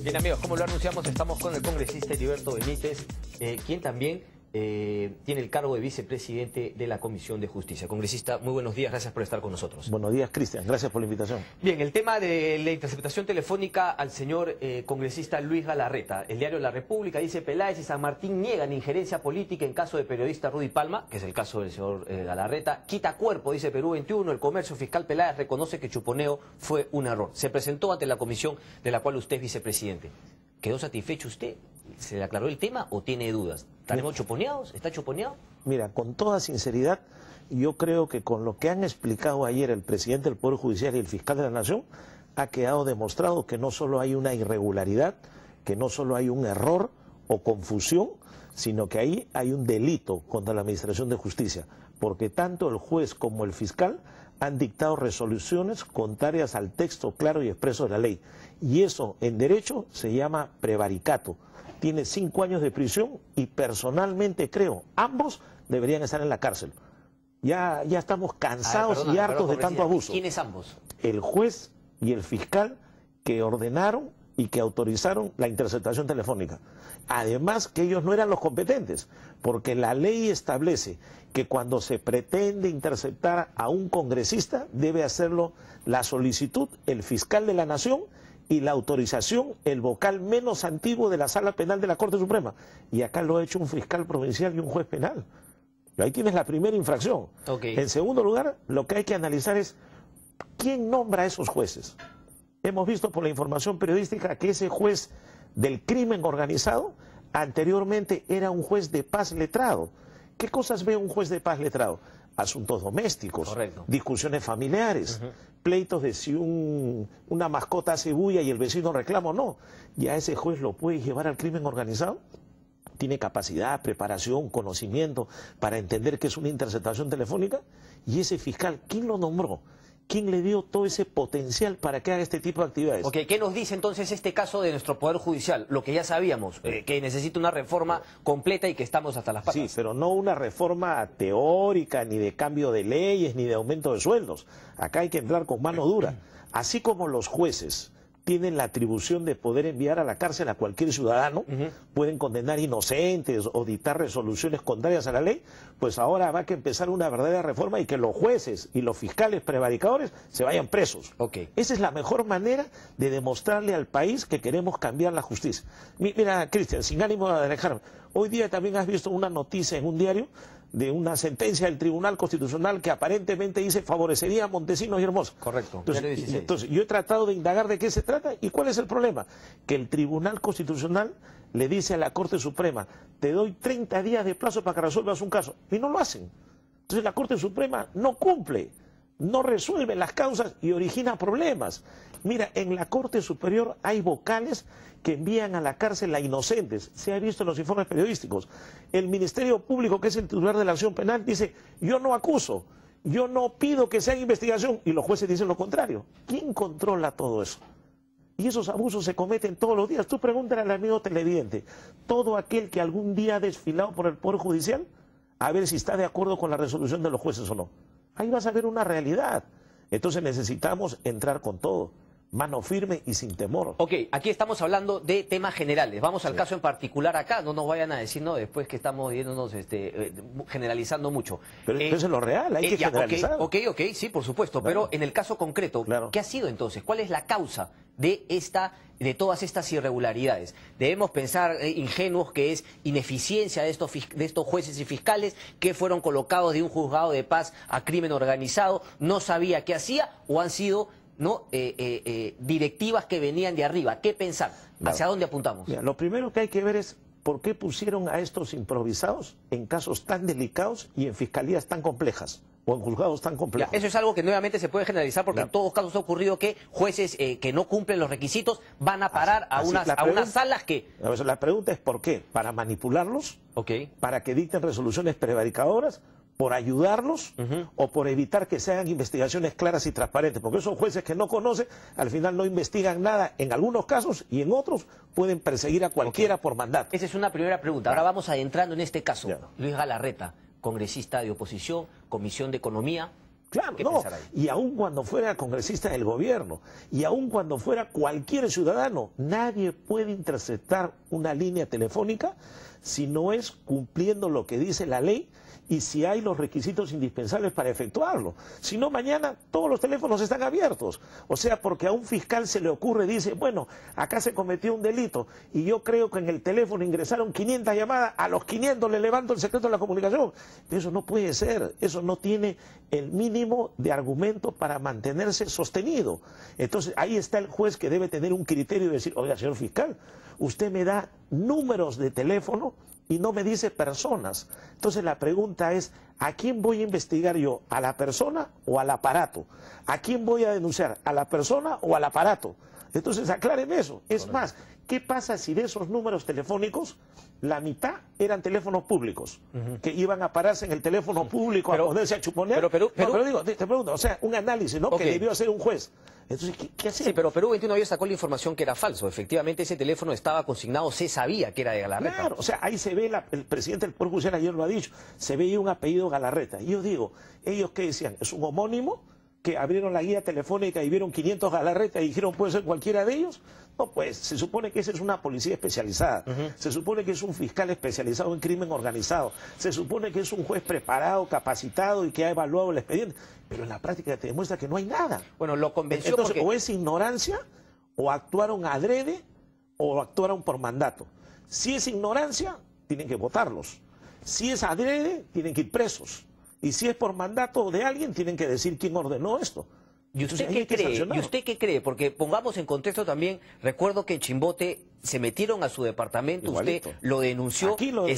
Bien amigos, como lo anunciamos, estamos con el congresista Heriberto Benítez, quien también tiene el cargo de vicepresidente de la Comisión de Justicia. Congresista, muy buenos días, gracias por estar con nosotros. Buenos días, Cristian, gracias por la invitación. Bien, el tema de la interceptación telefónica al señor congresista Luis Galarreta. El diario La República dice: Peláez y San Martín niegan injerencia política en caso de periodista Rudy Palma, que es el caso del señor Galarreta. Quita cuerpo, dice Perú 21, el comercio fiscal Peláez reconoce que Chuponeo fue un error. Se presentó ante la comisión de la cual usted es vicepresidente. ¿Quedó satisfecho usted? ¿Se le aclaró el tema o tiene dudas? ¿Estaremos chuponeados? ¿Está chuponeado? Mira, con toda sinceridad, yo creo que con lo que han explicado ayer el presidente del Poder Judicial y el fiscal de la Nación, ha quedado demostrado que no solo hay una irregularidad, que no solo hay un error o confusión, sino que ahí hay un delito contra la Administración de Justicia, porque tanto el juez como el fiscal han dictado resoluciones contrarias al texto claro y expreso de la ley. Y eso en derecho se llama prevaricato. Tiene 5 años de prisión y personalmente creo, ambos deberían estar en la cárcel. Ya estamos cansados y hartos de tanto abuso. ¿Quiénes ambos? El juez y el fiscal que ordenaron y que autorizaron la interceptación telefónica. Además que ellos no eran los competentes, porque la ley establece que cuando se pretende interceptar a un congresista debe hacerlo la solicitud, el fiscal de la Nación, y la autorización, el vocal menos antiguo de la Sala Penal de la Corte Suprema. Y acá lo ha hecho un fiscal provincial y un juez penal. Y ahí tienes la primera infracción. Okay. En segundo lugar, lo que hay que analizar es quién nombra a esos jueces. Hemos visto por la información periodística que ese juez del crimen organizado anteriormente era un juez de paz letrado. ¿Qué cosas ve un juez de paz letrado? Asuntos domésticos, correcto, discusiones familiares, pleitos de si una mascota hace bulla y el vecino reclama o no. ¿Ya ese juez lo puede llevar al crimen organizado? ¿Tiene capacidad, preparación, conocimiento para entender que es una interceptación telefónica? ¿Y ese fiscal, quién lo nombró? ¿Quién le dio todo ese potencial para que haga este tipo de actividades? Ok, ¿qué nos dice entonces este caso de nuestro Poder Judicial? Lo que ya sabíamos, que necesita una reforma completa y que estamos hasta las patas. Sí, pero no una reforma teórica, ni de cambio de leyes, ni de aumento de sueldos. Acá hay que entrar con mano dura. Así como los jueces tienen la atribución de poder enviar a la cárcel a cualquier ciudadano, pueden condenar inocentes o dictar resoluciones contrarias a la ley, pues ahora va a que empezar una verdadera reforma y que los jueces y los fiscales prevaricadores se vayan presos. Okay. Esa es la mejor manera de demostrarle al país que queremos cambiar la justicia. Mira, Cristian, sin ánimo de alejarme, hoy día también has visto una noticia en un diario de una sentencia del Tribunal Constitucional que aparentemente dice favorecería a Montesinos y Hermoso. Correcto. Entonces, yo he tratado de indagar de qué se trata y cuál es el problema. Que el Tribunal Constitucional le dice a la Corte Suprema: te doy 30 días de plazo para que resuelvas un caso. Y no lo hacen. Entonces la Corte Suprema no cumple, no resuelve las causas y origina problemas. Mira, en la Corte Superior hay vocales que envían a la cárcel a inocentes. Se ha visto en los informes periodísticos. El Ministerio Público, que es el titular de la acción penal, dice: yo no acuso, yo no pido que se haga investigación. Y los jueces dicen lo contrario. ¿Quién controla todo eso? Y esos abusos se cometen todos los días. Tú pregúntale al amigo televidente, todo aquel que algún día ha desfilado por el Poder Judicial, a ver si está de acuerdo con la resolución de los jueces o no. Ahí vas a ver una realidad. Entonces necesitamos entrar con todo, mano firme y sin temor. Ok, aquí estamos hablando de temas generales. Vamos al caso en particular acá. No nos vayan a decir, no, después que estamos yéndonos generalizando mucho. Pero eso es lo real, hay que generalizar. Ok, sí, por supuesto. Claro. Pero en el caso concreto, claro, ¿qué ha sido entonces? ¿Cuál es la causa de todas estas irregularidades? Debemos pensar, ingenuos, que es ineficiencia de estos jueces y fiscales que fueron colocados de un juzgado de paz a crimen organizado, no sabía qué hacía, o han sido directivas que venían de arriba. ¿Qué pensar? ¿Hacia dónde apuntamos? Mira, lo primero que hay que ver es por qué pusieron a estos improvisados en casos tan delicados y en fiscalías tan complejas o en juzgados tan complejos. Ya, eso es algo que nuevamente se puede generalizar porque en todos casos ha ocurrido que jueces que no cumplen los requisitos van a parar a unas salas que... La pregunta es ¿por qué? ¿Para manipularlos? ¿Para que dicten resoluciones prevaricadoras? ¿Por ayudarlos o por evitar que se hagan investigaciones claras y transparentes? Porque esos jueces que no conocen, al final no investigan nada en algunos casos y en otros pueden perseguir a cualquiera por mandato. Esa es una primera pregunta. Ahora vamos adentrando en este caso. Luis Galarreta, congresista de oposición, Comisión de Economía, Claro, ¿Qué no. pensar ahí? Y aun cuando fuera congresista del gobierno, y aun cuando fuera cualquier ciudadano, nadie puede interceptar una línea telefónica si no es cumpliendo lo que dice la ley y si hay los requisitos indispensables para efectuarlo. Si no, mañana todos los teléfonos están abiertos. O sea, porque a un fiscal se le ocurre, dice, bueno, acá se cometió un delito y yo creo que en el teléfono ingresaron 500 llamadas, a los 500 le levanto el secreto de la comunicación. Eso no puede ser, eso no tiene el mínimo de argumento para mantenerse sostenido. Entonces, ahí está el juez que debe tener un criterio y decir, oiga, señor fiscal, usted me da números de teléfono y no me dice personas. Entonces la pregunta es, ¿a quién voy a investigar yo? ¿A la persona o al aparato? ¿A quién voy a denunciar? ¿A la persona o al aparato? Entonces acláreme eso. Es más, ¿qué pasa si de esos números telefónicos la mitad eran teléfonos públicos? Que iban a pararse en el teléfono público a ponerse a chuponear. Pero digo, te pregunto, o sea, un análisis, ¿no? Que debió hacer un juez. Entonces, ¿qué hacemos? Sí, pero Perú 21 ayer sacó la información que era falso. Efectivamente, ese teléfono estaba consignado, se sabía que era de Galarreta. Claro, o sea, ahí se ve, el presidente del Poder Judicial ayer lo ha dicho, se veía un apellido Galarreta. Y yo digo, ¿ellos qué decían? ¿Es un homónimo? Que abrieron la guía telefónica y vieron 500 Galarreta y dijeron, ¿puede ser cualquiera de ellos? No, pues, se supone que esa es una policía especializada, se supone que es un fiscal especializado en crimen organizado, se supone que es un juez preparado, capacitado y que ha evaluado el expediente, pero en la práctica te demuestra que no hay nada. Bueno, lo convenció. Entonces, porque... o es ignorancia, o actuaron adrede, o actuaron por mandato. Si es ignorancia, tienen que votarlos. Si es adrede, tienen que ir presos. Y si es por mandato de alguien, tienen que decir quién ordenó esto. ¿Y usted qué cree? ¿Y usted qué cree? Porque pongamos en contexto también, recuerdo que en Chimbote se metieron a su departamento, igualito. Usted lo denunció,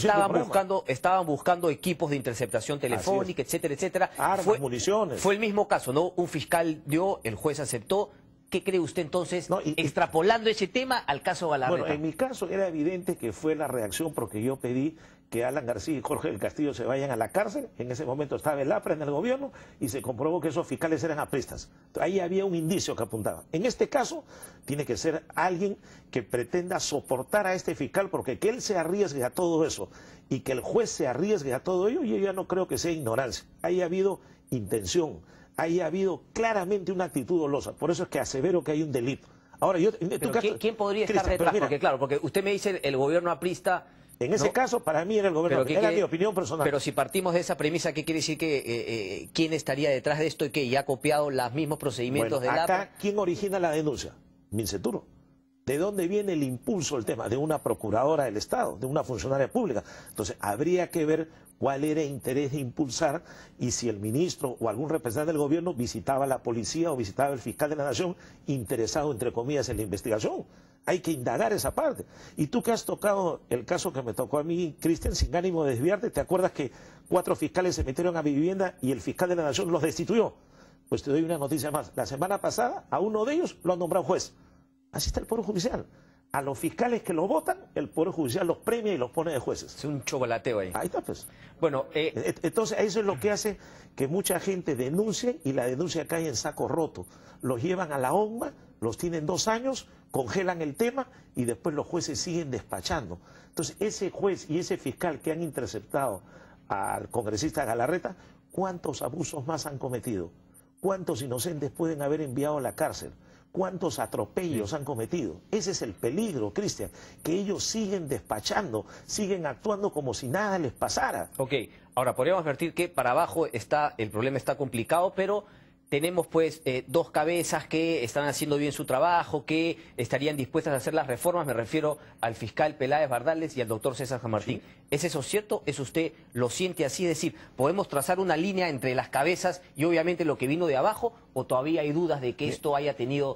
estaban buscando equipos de interceptación telefónica, etcétera, etcétera. Armas, municiones. Fue el mismo caso, ¿no? Un fiscal dio, el juez aceptó. ¿Qué cree usted entonces, extrapolando ese tema al caso Galarreta? Bueno, en mi caso era evidente que fue la reacción porque yo pedí que Alan García y Jorge del Castillo se vayan a la cárcel. En ese momento estaba el APRA en el gobierno y se comprobó que esos fiscales eran apristas. Ahí había un indicio que apuntaba. En este caso, tiene que ser alguien que pretenda soportar a este fiscal, porque que él se arriesgue a todo eso y que el juez se arriesgue a todo ello, yo ya no creo que sea ignorancia. Ahí ha habido intención, ahí ha habido claramente una actitud dolosa. Por eso es que asevero que hay un delito. Ahora, yo, en tu caso, ¿quién podría estar detrás? Porque usted me dice el gobierno aprista. En ese caso, para mí era el gobierno, era mi opinión personal. Pero si partimos de esa premisa, ¿qué quiere decir que quién estaría detrás de esto y que ya ha copiado los mismos procedimientos de la acá, ¿quién origina la denuncia? Minceturo. ¿De dónde viene el impulso, el tema? De una procuradora del Estado, de una funcionaria pública. Entonces, habría que ver cuál era el interés de impulsar y si el ministro o algún representante del gobierno visitaba a la policía o visitaba al fiscal de la Nación interesado, entre comillas, en la investigación. Hay que indagar esa parte. Y tú que has tocado el caso que me tocó a mí, Cristian, sin ánimo de desviarte, ¿te acuerdas que 4 fiscales se metieron a mi vivienda y el fiscal de la Nación los destituyó? Pues te doy una noticia más. La semana pasada a uno de ellos lo han nombrado juez. Así está el Poder Judicial. A los fiscales que lo votan, el Poder Judicial los premia y los pone de jueces. Es un chocolateo ahí. Ahí está, pues. Bueno, entonces eso es lo que hace que mucha gente denuncie y la denuncia cae en saco roto. Los llevan a la ONMA, los tienen 2 años, congelan el tema y después los jueces siguen despachando. Entonces ese juez y ese fiscal que han interceptado al congresista Galarreta, ¿cuántos abusos más han cometido? ¿Cuántos inocentes pueden haber enviado a la cárcel? ¿Cuántos atropellos han cometido? Ese es el peligro, Cristian, que ellos siguen despachando, siguen actuando como si nada les pasara. Ok, ahora podríamos advertir que para abajo el problema está complicado, pero tenemos pues 2 cabezas que están haciendo bien su trabajo, que estarían dispuestas a hacer las reformas. Me refiero al fiscal Peláez Bardales y al doctor César San Martín. Sí. ¿Es eso cierto? ¿Es usted lo siente así? Es decir, ¿podemos trazar una línea entre las cabezas y obviamente lo que vino de abajo? ¿O todavía hay dudas de que esto haya tenido,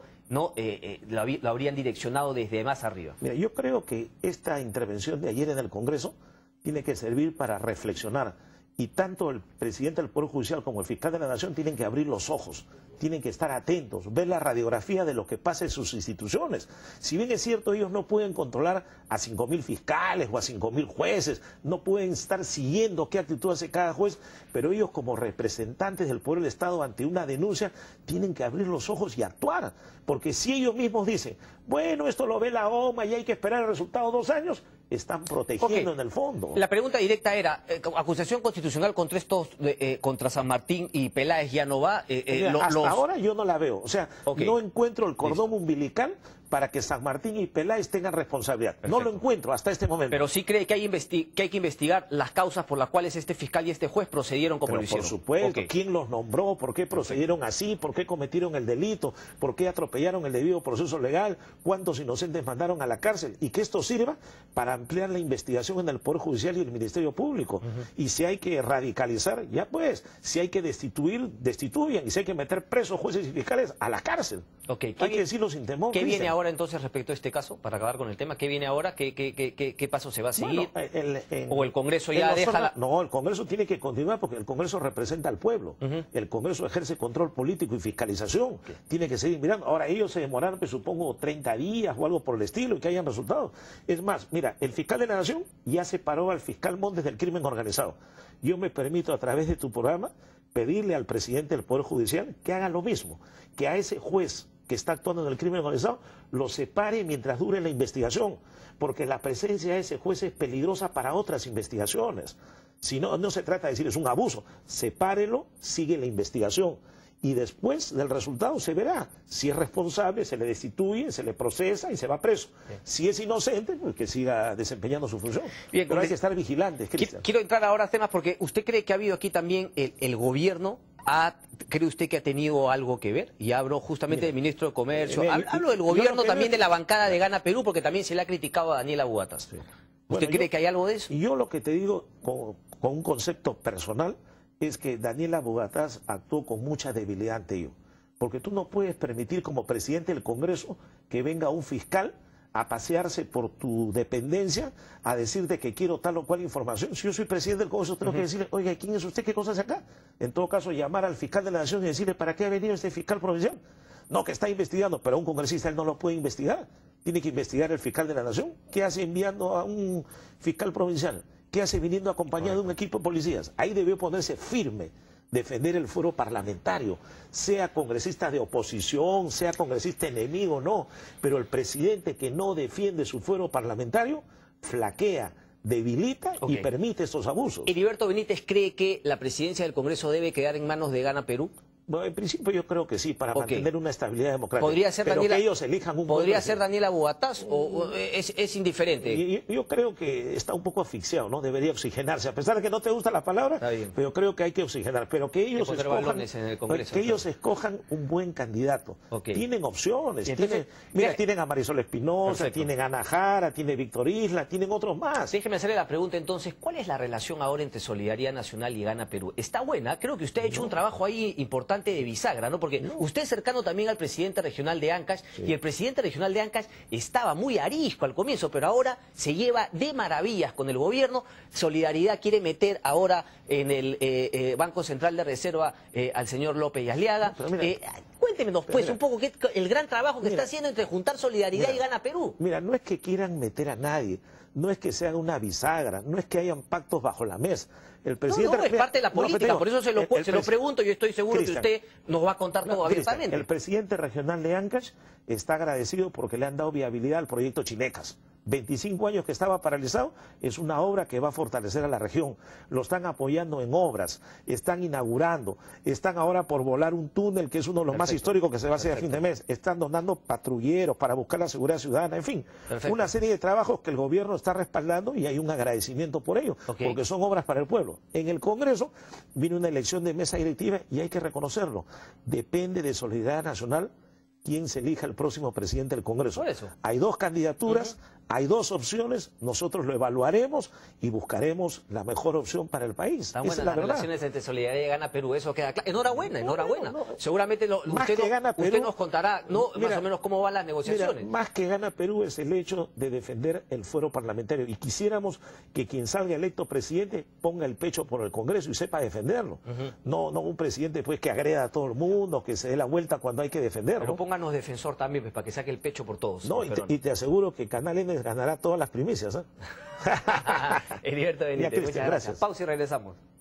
lo habrían direccionado desde más arriba? Mira, yo creo que esta intervención de ayer en el Congreso tiene que servir para reflexionar. Y tanto el presidente del Poder Judicial como el fiscal de la Nación tienen que abrir los ojos, tienen que estar atentos, ver la radiografía de lo que pasa en sus instituciones. Si bien es cierto, ellos no pueden controlar a 5.000 fiscales o a 5.000 jueces, no pueden estar siguiendo qué actitud hace cada juez, pero ellos como representantes del poder del Estado ante una denuncia tienen que abrir los ojos y actuar, porque si ellos mismos dicen, bueno, esto lo ve la OMA y hay que esperar el resultado 2 años, están protegiendo en el fondo. La pregunta directa era, acusación constitucional contra estos, contra San Martín y Peláez ya no va. Hasta ahora yo no la veo, o sea, no encuentro el cordón umbilical para que San Martín y Peláez tengan responsabilidad. Perfecto. No lo encuentro hasta este momento. Pero sí cree que hay que investigar las causas por las cuales este fiscal y este juez procedieron como lo hicieron. Por supuesto, quién los nombró, por qué procedieron así, por qué cometieron el delito, por qué atropellaron el debido proceso legal, cuántos inocentes mandaron a la cárcel, y que esto sirva para ampliar la investigación en el Poder Judicial y el Ministerio Público. Y si hay que radicalizar, ya pues, si hay que destituir, destituyan, y si hay que meter presos jueces y fiscales a la cárcel. Hay que decirlo sin temor. ¿Qué viene ahora entonces respecto a este caso, para acabar con el tema? ¿Qué viene ahora? ¿Qué paso se va a seguir? Bueno, ¿o el Congreso ya deja No, el Congreso tiene que continuar porque el Congreso representa al pueblo. El Congreso ejerce control político y fiscalización. Tiene que seguir mirando. Ahora, ellos se demoraron, pues, supongo, 30 días o algo por el estilo y que hayan resultados. Es más, mira, el fiscal de la Nación ya separó al fiscal Montes del crimen organizado. Yo me permito, a través de tu programa, pedirle al presidente del Poder Judicial que haga lo mismo, que a ese juez que está actuando en el crimen organizado, lo separe mientras dure la investigación, porque la presencia de ese juez es peligrosa para otras investigaciones. Si no, no se trata de decir es un abuso, sepárelo, sigue la investigación, y después del resultado se verá. Si es responsable, se le destituye, se le procesa y se va preso. Si es inocente, pues que siga desempeñando su función. Bien, pero hay que estar vigilantes, Cristian. Quiero entrar ahora a temas porque usted cree que ha habido aquí también el gobierno. ¿Cree usted que ha tenido algo que ver? Y hablo justamente del ministro de Comercio. Hablo del gobierno también, de la bancada de Gana Perú, porque también se le ha criticado a Daniela Bugatas. Sí. ¿Usted cree que hay algo de eso? Yo lo que te digo con un concepto personal es que Daniela Bugatas actuó con mucha debilidad ante ello. Porque tú no puedes permitir como presidente del Congreso que venga un fiscal a pasearse por tu dependencia, a decirte que quiero tal o cual información. Si yo soy presidente del Congreso, tengo que decirle, oiga, ¿quién es usted? ¿Qué cosa hace acá? En todo caso, llamar al fiscal de la Nación y decirle, ¿para qué ha venido este fiscal provincial? No, que está investigando, pero un congresista él no lo puede investigar. Tiene que investigar el fiscal de la Nación. ¿Qué hace enviando a un fiscal provincial? ¿Qué hace viniendo acompañado de un equipo de policías? Ahí debió ponerse firme, defender el fuero parlamentario, sea congresista de oposición, sea congresista enemigo, no, pero el presidente que no defiende su fuero parlamentario flaquea, debilita y permite estos abusos. ¿Heriberto Benítez cree que la presidencia del Congreso debe quedar en manos de Gana Perú? Bueno, en principio yo creo que sí, para mantener una estabilidad democrática. ¿Podría ser pero Daniela, que ellos elijan un ¿podría ser Daniela Bugatas o es indiferente? Yo creo que está un poco asfixiado, ¿no? Debería oxigenarse. A pesar de que no te gusta la palabra, pero creo que hay que oxigenar. Pero que ellos escojan un buen candidato. Tienen opciones. Tienen a Marisol Espinosa, tienen a Ana Jara, tienen Víctor Isla, tienen otros más. Déjeme hacerle la pregunta entonces, ¿cuál es la relación ahora entre Solidaridad Nacional y Gana Perú? ¿Está buena? Creo que usted ha hecho un trabajo ahí importante de bisagra, ¿no? Porque usted es cercano también al presidente regional de Ancash, y el presidente regional de Ancash estaba muy arisco al comienzo, pero ahora se lleva de maravillas con el gobierno. Solidaridad quiere meter ahora en el Banco Central de Reserva al señor López y Aliaga. Cuéntenos pues un poco el gran trabajo que está haciendo entre juntar Solidaridad y Gana Perú. Mira, no es que quieran meter a nadie, no es que sea una bisagra, no es que hayan pactos bajo la mesa. El presidente es parte de la política, por eso se lo pregunto, yo estoy seguro que usted nos va a contar todo abiertamente. El presidente regional de Ancash está agradecido porque le han dado viabilidad al proyecto Chinecas. 25 años que estaba paralizado, es una obra que va a fortalecer a la región. Lo están apoyando en obras, están inaugurando, están ahora por volar un túnel que es uno de los más históricos que se va a hacer a fin de mes. Están donando patrulleros para buscar la seguridad ciudadana, en fin, una serie de trabajos que el gobierno está respaldando y hay un agradecimiento por ello, porque son obras para el pueblo. En el Congreso viene una elección de mesa directiva y hay que reconocerlo. Depende de Solidaridad Nacional quién se elija el próximo presidente del Congreso. Hay dos candidaturas, Hay dos opciones, nosotros lo evaluaremos y buscaremos la mejor opción para el país. Están Esa buenas es la las verdad. relaciones entre Solidaridad y Gana Perú, eso queda claro. Enhorabuena, enhorabuena. Seguramente Más que Gana usted Perú, nos contará más o menos cómo van las Mira, negociaciones. más que Gana Perú es el hecho de defender el fuero parlamentario. Y quisiéramos que quien salga electo presidente ponga el pecho por el Congreso y sepa defenderlo. No un presidente pues que agreda a todo el mundo, que se dé la vuelta cuando hay que defenderlo. Pero pónganos defensor también, pues, para que saque el pecho por todos. No, y te aseguro que Canal N ganará todas las primicias. Heriberto Benítez, Cristian, muchas gracias. gracias. Pausa y regresamos.